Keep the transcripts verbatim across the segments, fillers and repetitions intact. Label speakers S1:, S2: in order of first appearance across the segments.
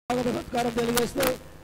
S1: స్వాగత సత్కారం తెలియజేస్తూ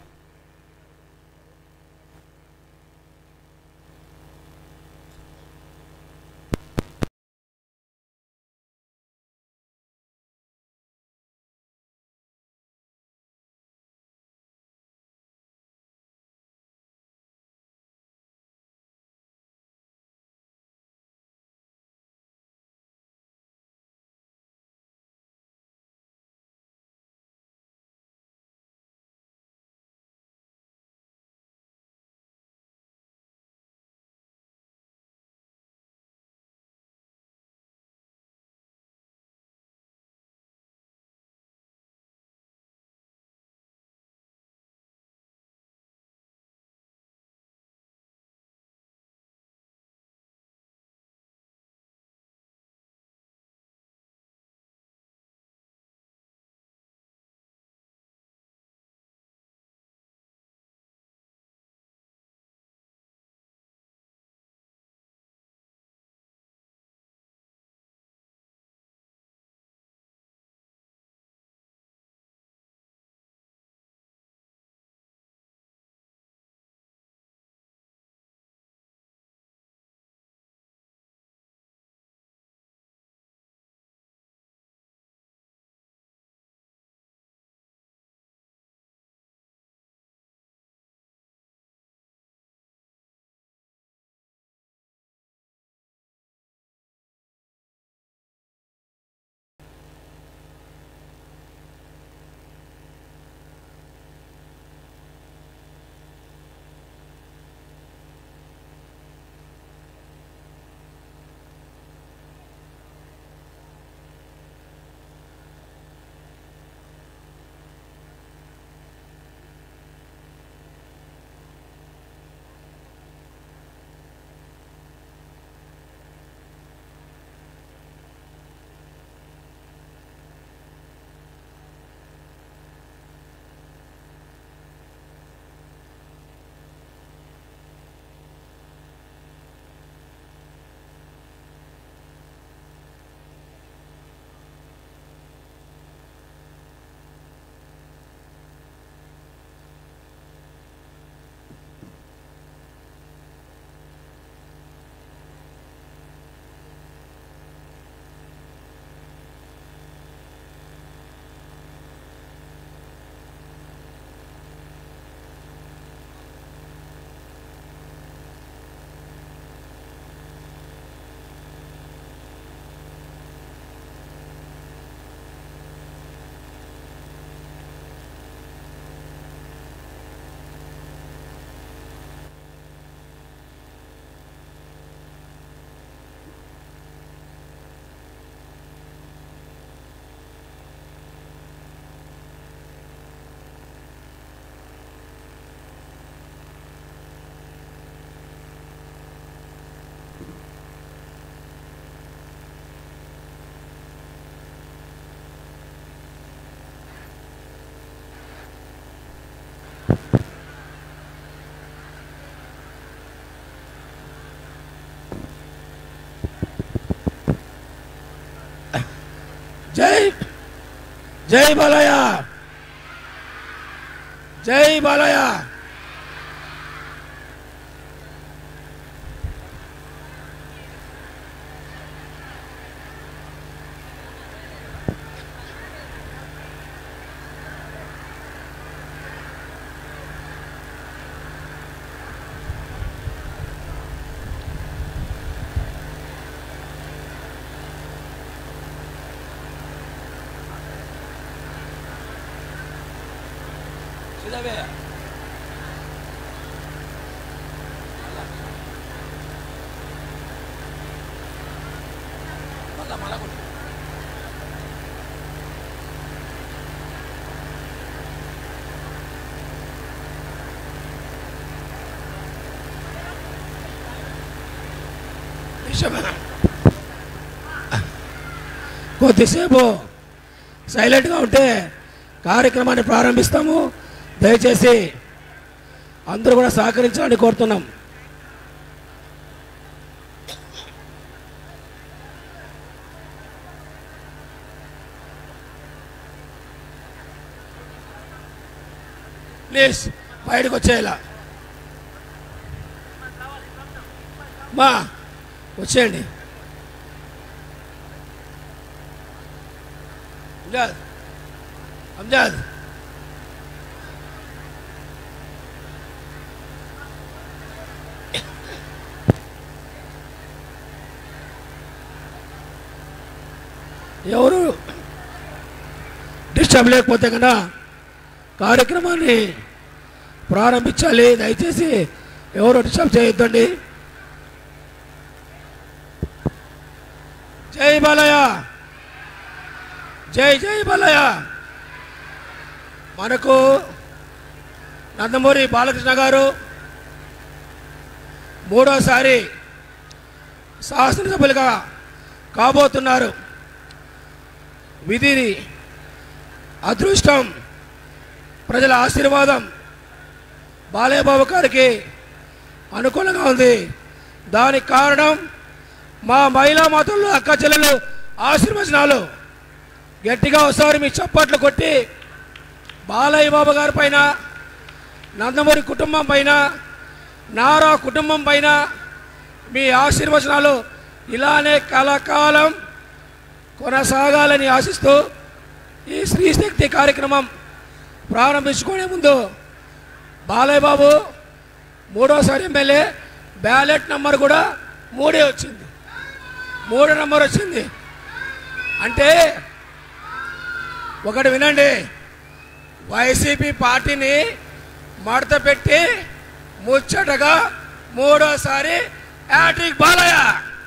S1: జై జై బాలయ్య జై బాలయ్య కొద్దిసేపు సైలెంట్గా ఉంటే కార్యక్రమాన్ని ప్రారంభిస్తాము. దయచేసి అందరూ కూడా సహకరించాలని కోరుతున్నాం. ప్లీజ్ బయటకు వచ్చేయాలా మా వచ్చేయండి. అంజాద్ అంజాద్ ఎవరు డిస్టర్బ్ లేకపోతే కన్నా కార్యక్రమాన్ని ప్రారంభించాలి. దయచేసి ఎవరు డిస్టర్బ్ చేయొద్దండి. జై బాలయ్య, జై జై బాలయ్య. మనకు నందమూరి బాలకృష్ణ గారు మూడోసారి శాసనసభ్యులుగా కాబోతున్నారు. విధి, అదృష్టం, ప్రజల ఆశీర్వాదం బాలయ్య బాబు గారికి అనుకూలంగా ఉంది. దానికి కారణం మా మహిళా మాతలు, అక్క చెల్లెలు ఆశీర్వచనాలు. గట్టిగా ఒకసారి మీ చప్పట్లు కొట్టి బాలయ్య బాబు గారి పైన, నందమూరి కుటుంబం పైన, నారా కుటుంబం పైన మీ ఆశీర్వచనాలు ఇలానే కలకాలం కొనసాగాలని ఆశిస్తూ ఈ శ్రీశక్తి కార్యక్రమం ప్రారంభించుకునే ముందు బాలయ్య బాబు మూడోసారి ఎమ్మెల్యే, బ్యాలెట్ నెంబర్ కూడా మూడే వచ్చింది, మూడో నెంబర్ వచ్చింది. అంటే ఒకటి వినండి, వైసీపీ పార్టీని మడత పెట్టి ముచ్చటగా మూడోసారి హ్యాట్రిక్ బాలయ్య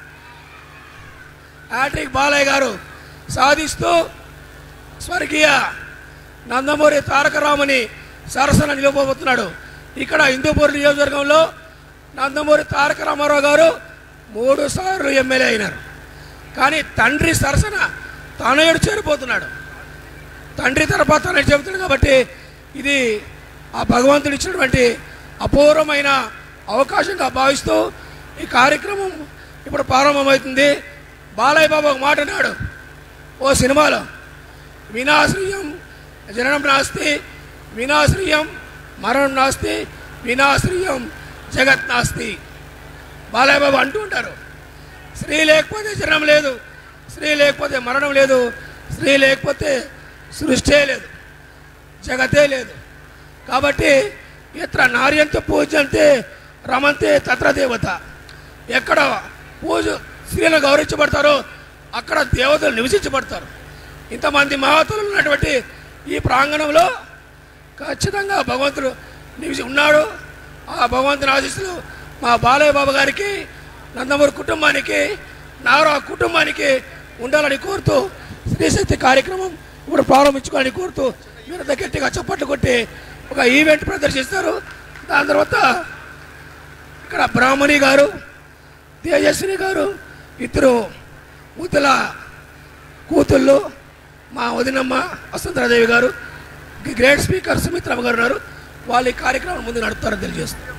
S1: హ్యాట్రిక్ బాలయ్య గారు సాధిస్తూ స్వర్గీయ నందమూరి తారక రాముని సరసన నిలబోతున్నాడు. ఇక్కడ హిందూపూర్ నియోజకవర్గంలో నందమూరి తారక రామారావు గారు మూడు సార్లు ఎమ్మెల్యే అయినారు. కానీ తండ్రి సరసన తనయుడు చేరిపోతున్నాడు. తండ్రి తరఫా తనయుడు చెబుతున్నాడు. కాబట్టి ఇది ఆ భగవంతుడు ఇచ్చినటువంటి అపూర్వమైన అవకాశంగా భావిస్తూ ఈ కార్యక్రమం ఇప్పుడు ప్రారంభమవుతుంది. బాలయ్య బాబు ఒక మాట అన్నాడు ఓ సినిమాలో, వినాశ్రీయం జననం నాస్తి, వినాశ్రీయం మరణం నాస్తి, వినాశ్రీయం జగత్ నాస్తి. బాలయ్య బాబు అంటూ ఉంటారు, స్త్రీ లేకపోతే జననం లేదు, స్త్రీ లేకపోతే మరణం లేదు, స్త్రీ లేకపోతే సృష్టి లేదు, జగతే లేదు. కాబట్టి ఎత్ర నార్యంతో పూజంతే రమంతే తత్ర దేవత. ఎక్కడ పూజ స్త్రీలను గౌరవించబడతారో అక్కడ దేవతలు నివసించబడతారు. ఇంతమంది మహాత్ములు ఉన్నటువంటి ఈ ప్రాంగణంలో ఖచ్చితంగా భగవంతుడు నివసి ఉన్నాడు. ఆ భగవంతుని ఆశీస్సులు మా బాలయ్య బాబు గారికి, నందమూరి కుటుంబానికి, నారా కుటుంబానికి ఉండాలని కోరుతూ శ్రీశక్తి కార్యక్రమం ఇప్పుడు ప్రారంభించుకోవాలని కోరుతూ మీరు గట్టిగా చప్పట్లు కొట్టి ఒక ఈవెంట్ ప్రదర్శిస్తారు. దాని తర్వాత ఇక్కడ బ్రాహ్మణి గారు, తేజస్విని గారు, ఇద్దరు ముద్దుల కూతుళ్ళు, మా వదినమ్మ వసంతరాదేవి గారు, గ్రేట్ స్పీకర్ సుమిత్రమ్మ గారు ఉన్నారు. వాళ్ళు ఈ కార్యక్రమం ముందు నడుపుతారని తెలియజేస్తారు.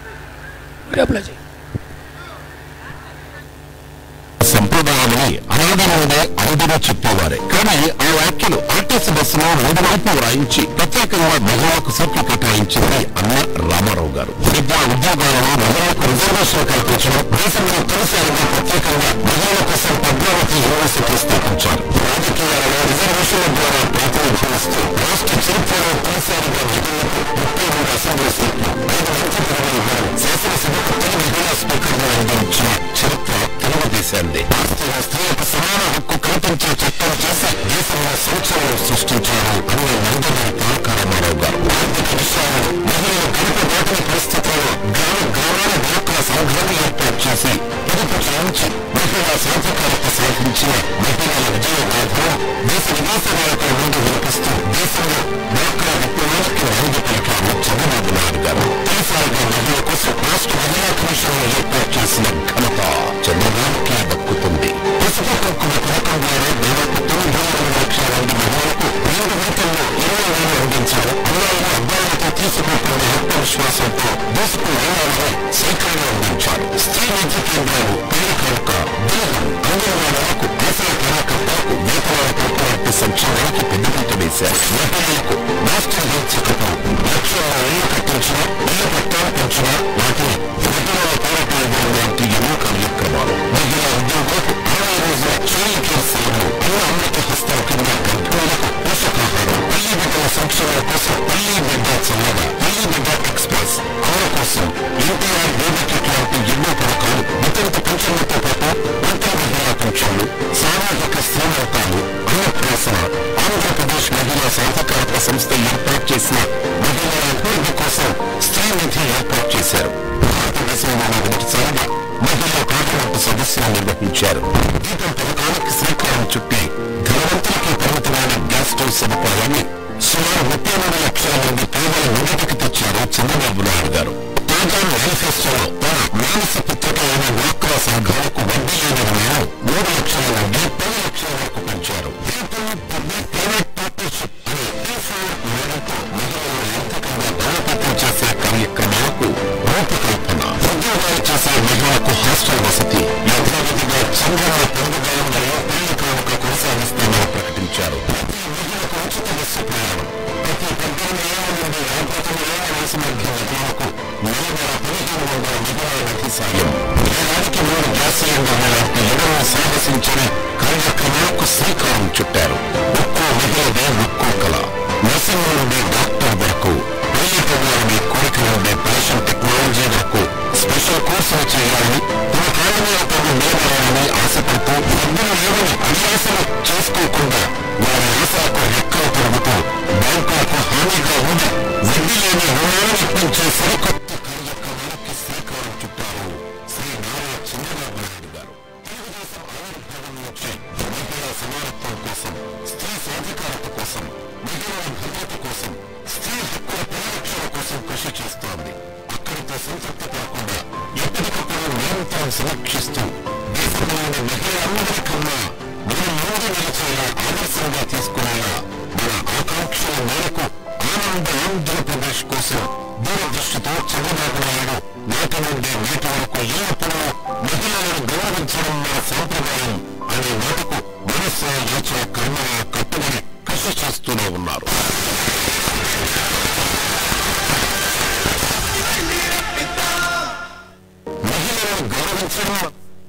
S2: సంప్రదాయాన్ని అనాది నుండే ఆదిగా చెప్పేవారే. కానీ ఆ వ్యాఖ్యలు ఆర్టీసీ బస్సులో మూడు వైపు వ్రాయించి ప్రత్యేకంగా మహిళలకు సీట్లు కేటాయించింది అన్న రామారావు గారు. విద్యా ఉద్యోగాలలో మహిళలకు రిజర్వేషన్ కల్పించడం, దేశంలో తొలిసారిగా ప్రత్యేకంగా మహిళల కోసం పద్మావతి యూనివర్సిటీ స్థాపించారు. రాజకీయాలలో రిజర్వేషన్ల ద్వారా ప్రాతినిధ్యం ఇస్తూ రాష్ట్ర చరిత్రలో తొలిసారిగా మహిళలకు ముప్పై మూడు అసెంబ్లీ సీట్లు, ఐదు మంత్రి పదవులు ఇవ్వడం, శాసనసభకు తొలి మహిళా స్పీకర్గా అందించిన చరిత్ర తెలుగుదేశాన్ని. స్త్రీలకు సమాన హక్కు కల్పించే చట్టం చేసి దేశంలో సంచలనం సృష్టించారు అన్న నందమూరి తారక రామారావు గారు. ఆర్థిక విషయాలు మహిళలు గడప దాటిన పరిస్థితుల్లో గ్రామ గ్రామాల డ్వాక్రా సంఘాన్ని ఏర్పాటు చేసి పొదుపు చేయించి మహిళా సాధికారత సాధించిన మహిళల విజయగాథను దేశ విదేశాలకు ముందు వినిపిస్తూ దేశంలో డ్వాక్రా విప్లవానికి నాంది పలికారు చంద్రబాబు నాయుడు గారు. తొలిసారిగా మహిళల కోసం రాష్ట్ర మహిళా కమిషన్ ఏర్పాటు చేసిన ఘనత చంద్రబాబుకి దక్కుతుంది. పసుపు హక్కుల పథకం ద్వారా దాదాపు తొమ్మిది వందల లక్షల మంది మహిళలకు రెండు గంటల్లో ఇరవై వేలు అందించారు. అమ్మాయిలు అబ్బాయిలతో తీసుకుంటున్న ఆత్మవిశ్వాసంతో దూసుకు వెళ్ళాలని సేకరణ అందించారు. స్త్రీ విద్య కేంద్రాలు, పెళ్లి కానుక, దేహం, అంగన్వాడీలకు, దేశాల కార్యకర్తలకు వేతనాల కల్పన వంటి సంక్షేమానికి పెద్దపీట వేశారు. మహిళలకు రాష్ట్ర హెచ్చరికతో లక్షల పెంచిన ఇళ్ల పట్టాలు పెంచిన వాటిని మహిళల పోరాటాలు లాంటి ఎన్నో కార్యక్రమాలు మహిళా ఉద్యోగులకు అరవై రోజుల చైల్డ్ కేర్ సేవలు అన్న అమృత హస్తాల కింద గర్భిణులకు పోషకాహారం పల్లి బిడ్డల సంక్షేమం కోసం పల్లి బిడ్డ చల్లగా పల్లి బిడ్డ ఎక్స్ప్రెస్ ఆమె కోసం ఎన్టీఆర్ బేబీ కిట్ లాంటి ఎన్నో పథకాలు వితరిత పెన్షన్లతో పాటు వంట మహిళా పెన్షన్లు సామాజిక శ్రీమంతాలు అన్నప్రాసన ఆంధ్రప్రదేశ్ మహిళా సాధికారత సంస్థ ఏర్పాటు చేసిన మహిళల అభివృద్ధి కోసం స్త్రీ నిధి ఏర్పాటు చేశారు. భారతదేశంలో మొదటిసారిగా మహిళా పార్లమెంటు సదస్సులు నిర్వహించారు. దీపం పథకానికి శ్రీకారం చుట్టి ధనవంతులకి పరిమితమైన గ్యాస్ స్టవ్ సదుపాయాన్ని సుమారు ముప్పై మూడు లక్షల మంది పేదల ముందుకు తెచ్చారు చంద్రబాబు నాయుడు గారు. తాజా మేనిఫెస్టోలో తన మానస పుత్రిక అయిన డ్వాక్రా సంఘాలకు వడ్డీ లేని రుణాలు మూడు లక్షల నుండి పది లక్షల వరకు పెంచారు. ప్రైవేట్ పార్ట్నర్షిప్ అనే మహిళలను ఆర్థికంగా బలోపేతం చేసే కార్యక్రమాలకు రూపకల్పన, ఉద్యోగాలు చేసే మహిళలకు హాస్టల్ వసతి, యథావిధిగా చంద్రబాబు పండుగ మరియు పెళ్లి కానుక కొనసాగిస్తామని ప్రకటించారు. మహిళలకు ఉచిత బస్సు ప్రయాణం, ప్రతి పద్దెనిమిది ఏళ్ల నుండి యాభై తొమ్మిది ఏళ్ల వయసు మధ్య మహిళలకు నెలవేళ పదిహేను వందల మహిళల నిధి సాయం, ఏడాదికి మూడు గ్యాస్ సిలిండర్ల లాంటి ఎన్నో సాహసించిన కార్యక్రమాలకు శ్రీకారం చుట్టారు. ఒక్కో మహిళదే ఒక్కో కళ, నర్సింగ్ నుండి డాక్టర్ వరకు, పెళ్లి పిల్లలని కోరిక నుండి ఫ్యాషన్ టెక్నాలజీ వరకు స్పెషల్ కోర్సులు చేయాలని, తమ కాళ్ళ మీద తాము నిలబడాలని ఆశపడుతూ ఇద్దరు ఏమని అన్యాసలు చేసుకోకుండా వారి ఆశలకు రెక్కలు పెరుగుతూ బ్యాంకులకు హామీగా ఉండి వడ్డీ లేని రుణాలను ఇప్పించే సరికొత్త కార్యక్రమానికి శ్రీకారం చుట్టారు శ్రీ నారా చంద్రబాబు నాయుడు గారు. తెలుగుదేశం ఆవిర్భావం నుంచి మహిళా సమానత్వం కోసం, స్త్రీ సాధికారత కోసం, మహిళల భద్రత కోసం, స్త్రీ హక్కుల పరిరక్షణ కోసం కృషి చేస్తోంది. అక్కడితో సంతృప్తి కాకుండా ఎప్పటికప్పుడు నిరంతరం సమీక్షిస్తూ దేశంలోని మహిళలందరికన్నా మనం ముందు నిలిచేలా ఆదర్శంగా తీసుకునేలా మన ఆకాంక్షల మేరకు ఆనంద ఆంధ్రప్రదేశ్ కోసం దూరదృష్టితో చంద్రబాబు నాయుడు నాటి నుండి నేటి వరకు ఎల్లప్పుడూ మహిళలను గౌరవించడం మన సాంప్రదాయం అనే మాటకు మనస్సు యోచన కర్మల కట్టుబడి కృషి చేస్తూనే ఉన్నారు. మహిళలను గౌరవించడం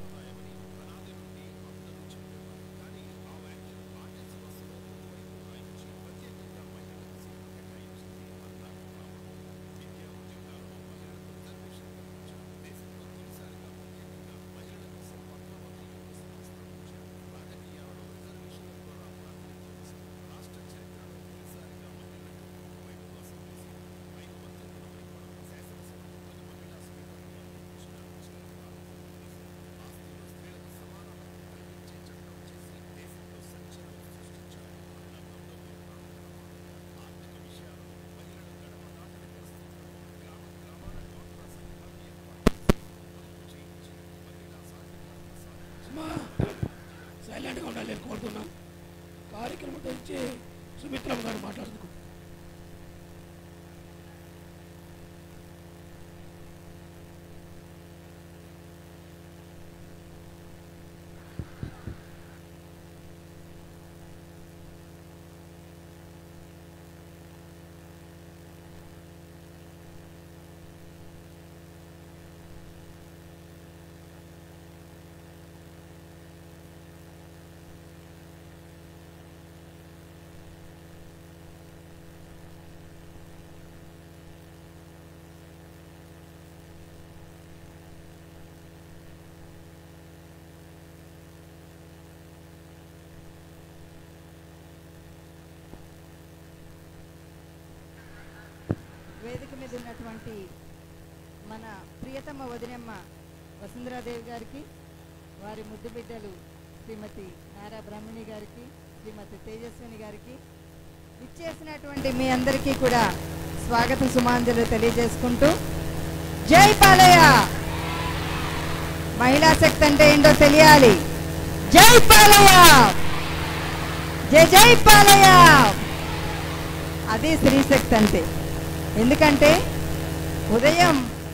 S1: సైలెంట్గా ఉండాలి కోరుతున్నాం. కార్యక్రమం గురించి సుమిత్రమ్మ గారు మాట్లాడుతున్నారు.
S3: వేదిక మీద ఉన్నటువంటి మన ప్రియతమ వదినమ్మ వసుంధరాదేవి గారికి, వారి ముద్దు బిడ్డలు శ్రీమతి నారా బ్రహ్మణి గారికి, శ్రీమతి తేజస్విని గారికి, ఇచ్చేసినటువంటి మీ అందరికీ కూడా స్వాగత సుమాంజలు తెలియజేసుకుంటూ, జై పాలయ్య. మహిళా శక్తి అంటే ఏంటో తెలియాలి. జై పాలయ్య, జై జై పాలయ్య. అది స్త్రీ శక్తి అంటే. ఎందుకంటే ఉదయం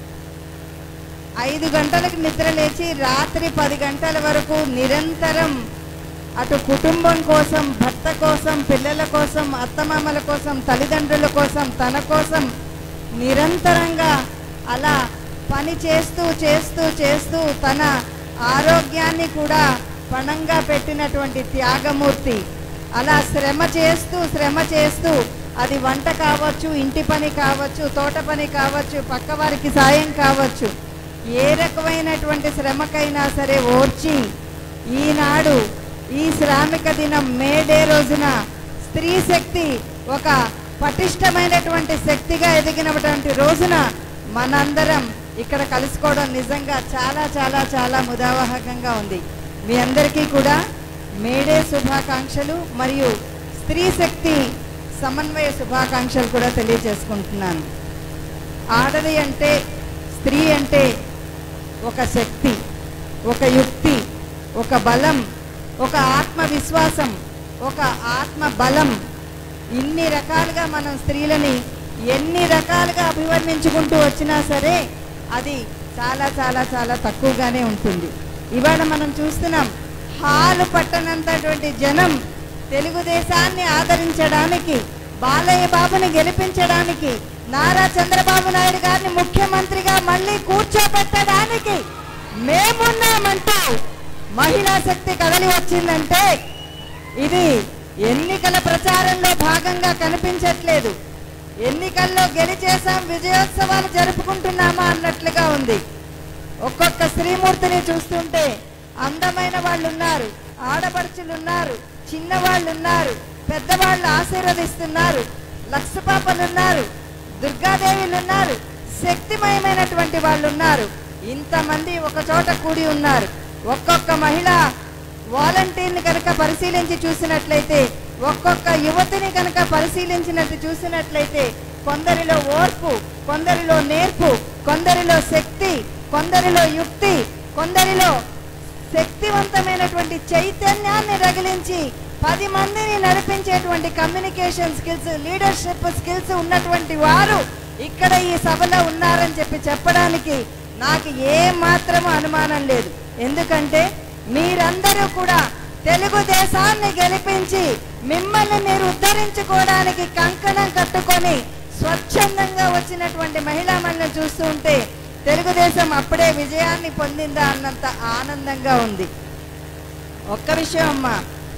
S3: ఐదు గంటలకు నిద్ర లేచి రాత్రి పది గంటల వరకు నిరంతరం అటు కుటుంబం కోసం, భర్త కోసం, పిల్లల కోసం, అత్తమామల కోసం, తల్లిదండ్రుల కోసం, తన కోసం నిరంతరంగా అలా పని చేస్తూ చేస్తూ చేస్తూ తన ఆరోగ్యాన్ని కూడా పణంగా పెట్టినటువంటి త్యాగమూర్తి. అలా శ్రమ చేస్తూ శ్రమ చేస్తూ అది వంట కావచ్చు, ఇంటి పని కావచ్చు, తోట పని కావచ్చు, పక్కవారికి సాయం కావచ్చు, ఏ రకమైనటువంటి శ్రమకైనా సరే ఓర్చి ఈనాడు ఈ శ్రామిక దినం మే డే రోజున స్త్రీ శక్తి ఒక పటిష్టమైనటువంటి శక్తిగా ఎదిగినటువంటి రోజున మనందరం ఇక్కడ కలుసుకోవడం నిజంగా చాలా చాలా చాలా ముదావహకంగా ఉంది. మీ అందరికీ కూడా మేడే శుభాకాంక్షలు మరియు స్త్రీ శక్తి సమన్వయ శుభాకాంక్షలు కూడా తెలియజేసుకుంటున్నాను. ఆడది అంటే, స్త్రీ అంటే ఒక శక్తి, ఒక యుక్తి, ఒక బలం, ఒక ఆత్మవిశ్వాసం, ఒక ఆత్మ బలం. ఇన్ని రకాలుగా మనం స్త్రీలని ఎన్ని రకాలుగా అభివర్ణించుకుంటూ వచ్చినా సరే అది చాలా చాలా చాలా తక్కువగానే ఉంటుంది. ఇవాళ మనం చూస్తున్నాం, హాలు పట్టనంతటువంటి జనం తెలుగుదేశాన్ని ఆదరించడానికి, బాలయ్య బాబుని గెలిపించడానికి, నారా చంద్రబాబు నాయుడు గారిని ముఖ్యమంత్రిగా మళ్ళీ కూర్చోబెట్టడానికి మేమున్నామంటూ మహిళా శక్తి కదలి వచ్చిందంటే ఇది ఎన్నికల ప్రచారంలో భాగంగా కనిపించట్లేదు. ఎన్నికల్లో గెలిచేసాం, విజయోత్సవాలు జరుపుకుంటున్నామా అన్నట్లుగా ఉంది. ఒక్కొక్క స్త్రీమూర్తిని చూస్తుంటే అందమైన వాళ్ళు ఉన్నారు, ఆడపడుచులు ఉన్నారు, చిన్నవాళ్ళు ఉన్నారు, పెద్దవాళ్ళు ఆశీర్వదిస్తున్నారు, లక్షపాపలు ఉన్నారు, దుర్గాదేవిలు ఉన్నారు, శక్తిమయమైనటువంటి వాళ్ళు ఉన్నారు. ఇంతమంది ఒక చోట కూడి ఉన్నారు. ఒక్కొక్క మహిళ వాలంటీర్ని కనుక పరిశీలించి చూసినట్లయితే, ఒక్కొక్క యువతిని కనుక పరిశీలించినట్టు చూసినట్లయితే కొందరిలో ఓర్పు, కొందరిలో నేర్పు, కొందరిలో శక్తి, కొందరిలో యుక్తి, కొందరిలో శక్తివంతమైనటువంటి చైతన్యాన్ని రగిలించి పది మందిని నడిపించేటువంటి కమ్యూనికేషన్ స్కిల్స్, లీడర్షిప్ స్కిల్స్ ఉన్నటువంటి వారు ఇక్కడ ఈ సభలో ఉన్నారని చెప్పి చెప్పడానికి నాకు ఏ మాత్రము అనుమానం లేదు. ఎందుకంటే మీరందరూ కూడా తెలుగుదేశాన్ని గెలిపించి మిమ్మల్ని మీరు ఉద్ధరించుకోవడానికి కంకణం కట్టుకొని స్వచ్ఛందంగా వచ్చినటువంటి మహిళా మండలిని చూస్తూ ఉంటే తెలుగుదేశం అప్పుడే విజయాన్ని పొందిందా అన్నంత ఆనందంగా ఉంది. ఒక్క విషయం అమ్మా,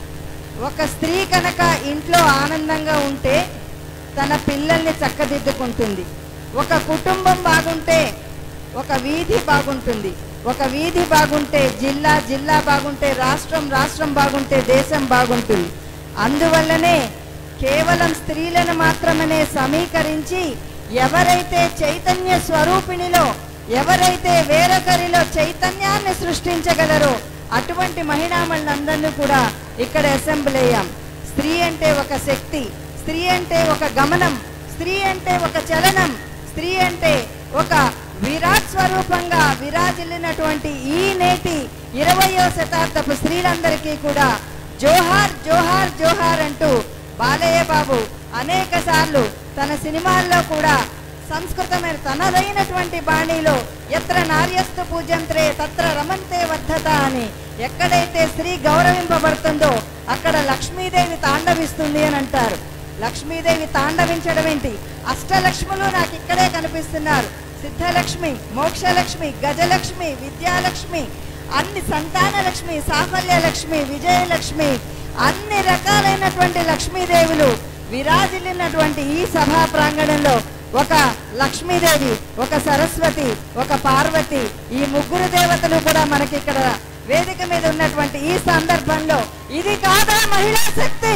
S3: ఒక స్త్రీ కనుక ఇంట్లో ఆనందంగా ఉంటే తన పిల్లల్ని చక్కదిద్దుకుంటుంది. ఒక కుటుంబం బాగుంటే ఒక వీధి బాగుంటుంది, ఒక వీధి బాగుంటే జిల్లా, జిల్లా బాగుంటే రాష్ట్రం, రాష్ట్రం బాగుంటే దేశం బాగుంటుంది. అందువల్లనే కేవలం స్త్రీలను మాత్రమే సమీకరించి ఎవరైతే చైతన్య స్వరూపిణిలో, ఎవరైతే వేరొకరిలో చైతన్యాన్ని సృష్టించగలరో అటువంటి మహిళామణులందరినీ కూడా ఇక్కడ అసెంబ్లీ అయ్యాం. స్త్రీ అంటే ఒక శక్తి, స్త్రీ అంటే ఒక గమనం, స్త్రీ అంటే ఒక చలనం, స్త్రీ అంటే ఒక విరాట్ స్వరూపంగా విరాజిల్లినటువంటి ఈ నేటి ఇరవయో శతాబ్దపు స్త్రీలందరికీ కూడా జోహార్ జోహార్ జోహార్ అంటూ బాలయ్య బాబు అనేక సార్లు తన సినిమాల్లో కూడా సంస్కృతమైన తనదైనటువంటి బాణీలో ఎత్ర నార్యస్తు పూజ్యంత్రే తత్ర రమంతే వర్ధత అని, ఎక్కడైతే స్త్రీ గౌరవింపబడుతుందో అక్కడ లక్ష్మీదేవి తాండవిస్తుంది అని అంటారు. లక్ష్మీదేవి తాండవించడం ఏంటి? అష్టలక్ష్ములు నాకు ఇక్కడే కనిపిస్తున్నారు. సిద్ధలక్ష్మి, మోక్షలక్ష్మి, గజలక్ష్మి, విద్యాలక్ష్మి, అన్ని సంతాన లక్ష్మి, సాఫల్య లక్ష్మి, విజయలక్ష్మి, అన్ని రకాలైనటువంటి లక్ష్మీదేవులు విరాజిల్లినటువంటి ఈ సభా ప్రాంగణంలో ఒక లక్ష్మీదేవి, ఒక సరస్వతి, ఒక పార్వతి, ఈ ముగ్గురు దేవతలు కూడా మనకి ఇక్కడ వేదిక మీద ఉన్నటువంటి ఈ సందర్భంలో ఇది కాదా మహిళా శక్తి?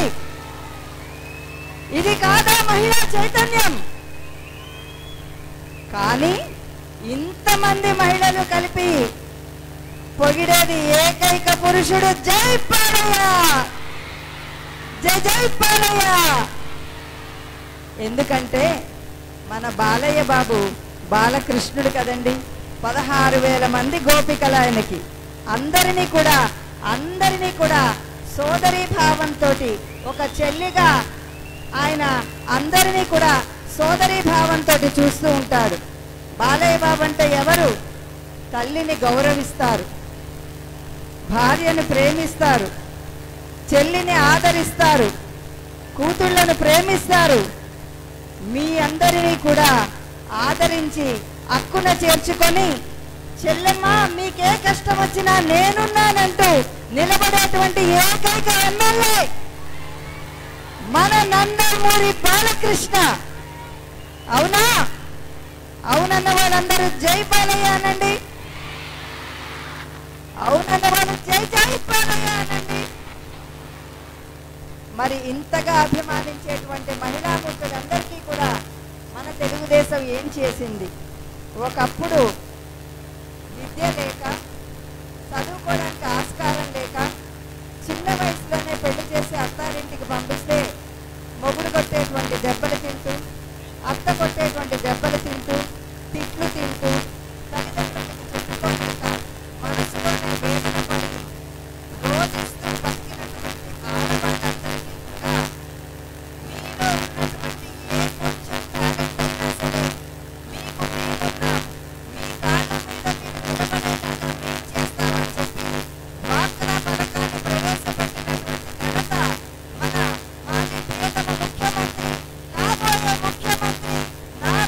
S3: ఇది కాదా మహిళా చైతన్యం? కానీ ఇంతమంది మహిళలు కలిపి పొగిడేది ఏకైక పురుషుడు జై పాలయ్య, జై జై పాలయ్య. ఎందుకంటే మన బాలయ్య బాబు బాలకృష్ణుడు కదండి. పదహారు వేల మంది గోపికల ఆయనకి, అందరినీ కూడా అందరినీ కూడా సోదరీ భావంతో ఒక చెల్లిగా ఆయన అందరినీ కూడా సోదరీ భావంతో చూస్తూ ఉంటాడు. బాలయ్య బాబు అంటే ఎవరు? తల్లిని గౌరవిస్తారు, భార్యను ప్రేమిస్తారు, చెల్లిని ఆదరిస్తారు, కూతుళ్లను ప్రేమిస్తారు. మీ అందరినీ కూడా ఆదరించి అక్కున చేర్చుకొని చెల్లెమ్మ మీకే కష్టం వచ్చినా నేనున్నానంటూ నిలబడేటువంటి ఏకైక ఎమ్మెల్యే మన నందమూరి బాలకృష్ణ. అవునా? అవునన్న వాళ్ళందరూ జై బాలయ్య అనండి. అవునన్న వాళ్ళు జై జై బాలయ్య అనండి. మరి ఇంతగా అభిమానించేటువంటి మహిళామూర్తులందరికీ కూడా మన తెలుగుదేశం ఏం చేసింది? ఒకప్పుడు విద్య లేక, చదువుకోవడానికి ఆస్కారం లేక, చిన్న వయసులోనే పెళ్లి చేసి అత్తారింటికి పంపిస్తే మొగుడు కొట్టేటువంటి దెబ్బలు తింటూ, అత్త కొట్టేటువంటి దెబ్బలు తింటూ, తిట్లు తింటూ, తల్లిదండ్రులకు చెప్పుకోలేక మనసులోనే వేదన పడి రోధిస్తూ బతికినటువంటి ఆడవాళ్ళందరికీ కూడా మీలో ఉన్నటువంటి ఏ కొంచెం టాలెంట్ అయినా సరే మీకు మీరున్న మీ కాళ్ళ మీద మీరు నిలబడేలాగా మేము చేస్తామని చెప్పి వార్తల పథకాన్ని ప్రవేశపెట్టినటువంటి ఘనత మన మాజీ ప్రియతమ ముఖ్యమంత్రి, కాబోయే ముఖ్యమంత్రి నారా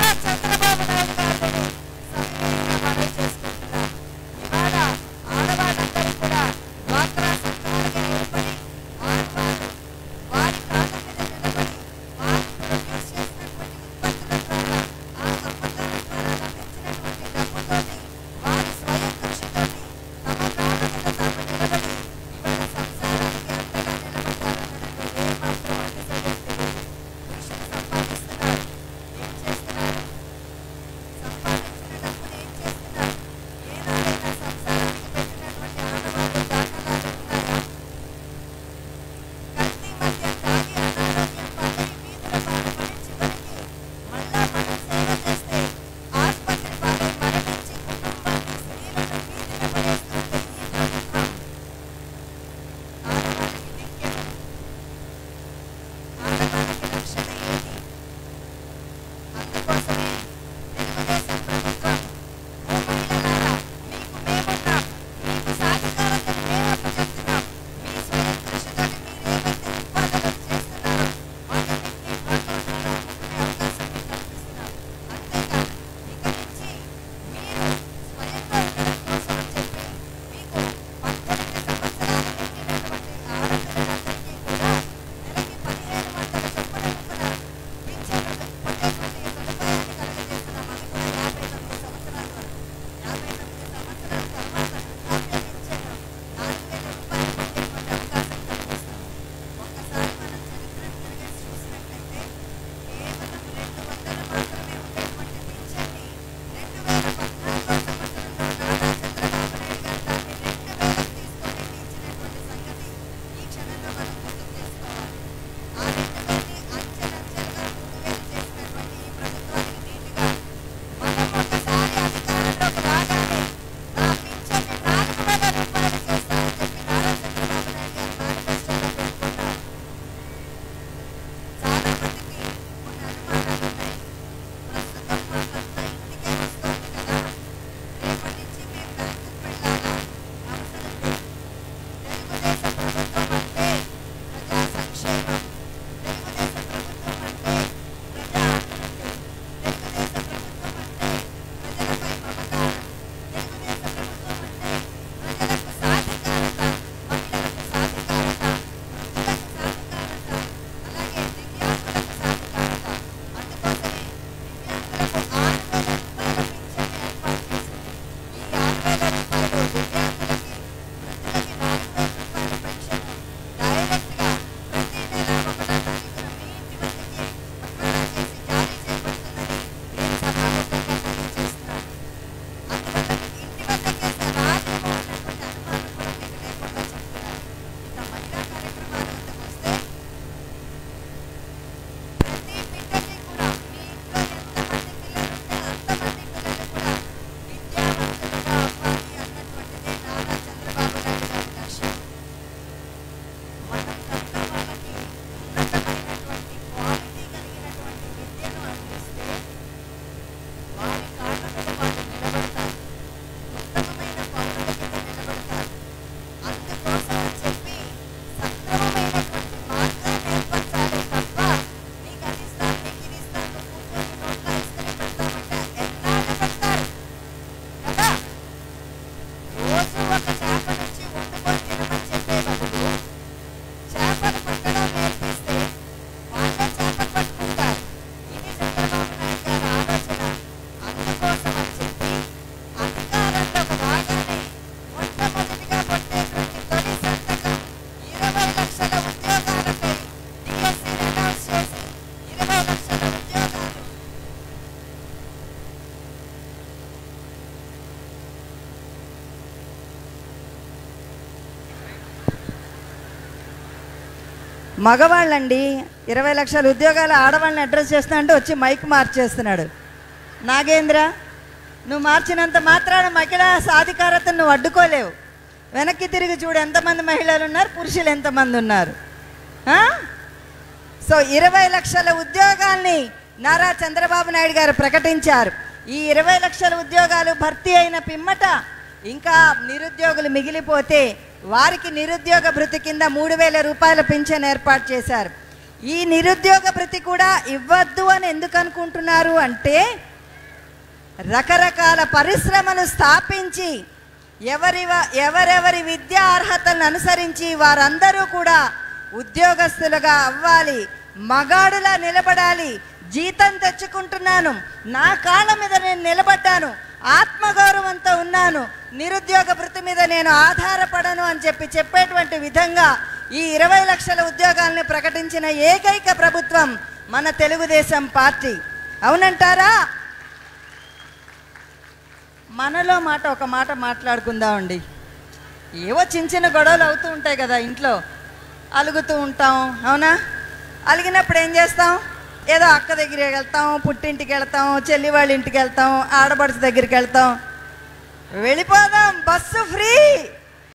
S3: మగవాళ్ళండి ఇరవై లక్షల ఉద్యోగాలు ఆడవాళ్ళని అడ్రస్ చేస్తా అంటే వచ్చి మైక్ మార్చేస్తున్నాడు. నాగేంద్ర, నువ్వు మార్చినంత మాత్రాన మహిళా సాధికారతను నువ్వు అడ్డుకోలేవు. వెనక్కి తిరిగి చూడు, ఎంతమంది మహిళలు ఉన్నారు, పురుషులు ఎంతమంది ఉన్నారు. సో ఇరవై లక్షల ఉద్యోగాల్ని నారా చంద్రబాబు నాయుడు గారు ప్రకటించారు. ఈ ఇరవై లక్షల ఉద్యోగాలు భర్తీ అయిన పిమ్మట ఇంకా నిరుద్యోగులు మిగిలిపోతే వారికి నిరుద్యోగ భృతి కింద మూడు వేల రూపాయల పింఛన్ ఏర్పాటు చేశారు. ఈ నిరుద్యోగ భృతి కూడా ఇవ్వద్దు అని ఎందుకు అనుకుంటున్నారు అంటే, రకరకాల పరిశ్రమలు స్థాపించి ఎవరి ఎవరెవరి విద్యా అర్హతలను అనుసరించి వారందరూ కూడా ఉద్యోగస్తులుగా అవ్వాలి, మగాడులా నిలబడాలి, జీతం తెచ్చుకుంటున్నాను, నా కాళ్ళ మీద నేను నిలబడ్డాను, ఆత్మగౌరవంతో ఉన్నాను, నిరుద్యోగ భృతి మీద నేను ఆధారపడను అని చెప్పి చెప్పేటువంటి విధంగా ఈ ఇరవై లక్షల ఉద్యోగాలను ప్రకటించిన ఏకైక ప్రభుత్వం మన తెలుగుదేశం పార్టీ. అవునంటారా? మనలో మాట ఒక మాట మాట్లాడుకుందామండి. ఏవో చిన్న చిన్న గొడవలు అవుతూ ఉంటాయి కదా, ఇంట్లో అలుగుతూ ఉంటాం. అవునా? అలిగినప్పుడు ఏం చేస్తాం? ఏదో అక్క దగ్గరికి వెళ్తాం, పుట్టింటికి వెళ్తాం, చెల్లి వాళ్ళ ఇంటికి వెళ్తాం, ఆడపడుచు దగ్గరికి వెళ్తాం, వెళ్ళిపోదాం, బస్సు ఫ్రీ,